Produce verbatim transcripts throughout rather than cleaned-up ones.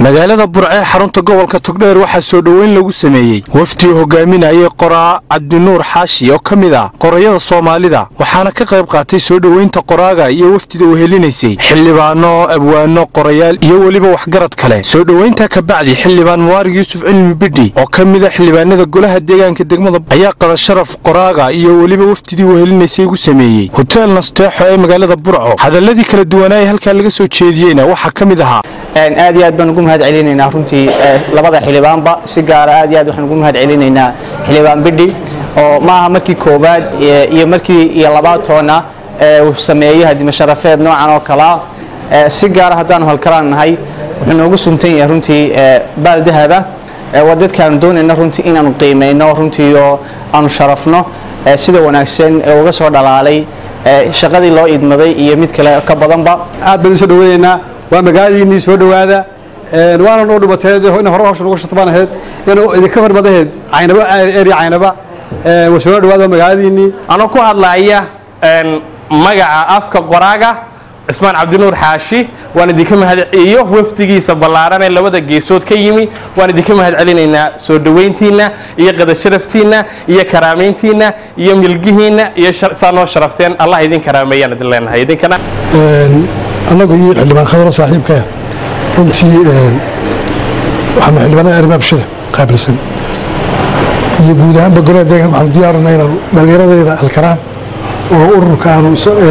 magaalada Burco xarunta gobolka Togdheer waxa soo dhaweyn lagu sameeyay wafdi hogaaminaya qoraa Cabdinuur Xaashi oo kamid ah qorayada Soomaalida waxaana ka qayb qaatay soo dhaweynta qoraaga iyo wafdida uu helinaysay xildhibaano abwaano qorayaal iyo waliba waxgarad kale soo dhaweynta ka bacdi xildhibaan Muwarig Yuusuf Cilmi Bidhi oo kamid ah xildhibaanada golaha deegaanka degmada ayaa qada sharaf qoraaga iyo waliba wafdidii uu helinaysay ugu sameeyay hotel Nasteexo ee magaalada Burco hadaladii kala duwanay halka laga soo jeediyayna waxa kamid ahaa aad iyo aad baan ugu mahad celinaynaa runtii labada xildhibaanba si gaar ah aad iyo aad waxaan ugu mahad celinaynaa xildhibaan Bidhi oo maaha markii koobaad iyo markii iyo labaad toona uu sameeyay hadima sharafeed noocan oo kala si gaar ah hadaan halkaraan nahay wuxuu noogu suntan yahay runtii baal dahaba wadadkan doonayna runtii inaan qiimeeyno runtii oo aan sharafno sida wanaagsan ee uga soo dhalaalay shaqadii loo idmaday iyo mid kale ka badanba aad baan soo dhaweynaa waa magaaladiinii soo dhawaada ee waana noo dhumateed in hore hawsha ugu shaqayn ahayd inuu idinka hormadaheed aynaba eeri aynaba ee waa soo dhawaada magaaladiinii ana ku hadlaaya een magaca afka qoraaga Ismaan Cabdinuur Xaashi waan idinka mahad iyo wafdigiisa ballaaran ee labada geesood ka yimi waan idinka mahad celinaynaa soo dhaweyntiina iyo qada sharaftiina iyo karaameyntiina iyo milgihiina iyo saano sharafteen Allah idin karaameeyana idin leenahay idinkana een anagu iyo xildhibaan khadra saaxiibka runtii een waxaan xildhibaanada arbaabshada qaabilsan iyo guud ahaan golaha deegaanka waxaan diyaarinaynaa inaan dhalinyaradeeda alkaraan oo ururka aanu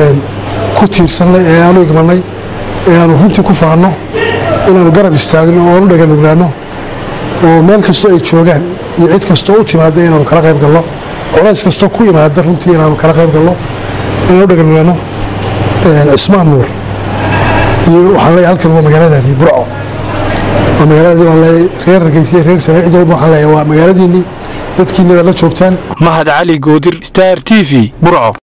ku tiirsanay ee aanu igmanay ee aanu runtii ku faano inaanu garab istaagno oo aanu dhagan nuglaano oo meel kastoo ay joogaan iyo cid kastoo u timaada inaanu kala qayb galno culays kastoo ku yimaada runtii inaanu kala qayb galno inaanu dhagan nuglaano Ismaan Nuur iyo waxaan leeyahay halkan waa magaaladaadii Burco waa magaaladii oo leeyahay reer Hargeysa reer Sanaa'id walba waxaan leeyahay waa magaaladiinii dadkiina la joogtaan Mahad Cali Goodir Star T V Burco.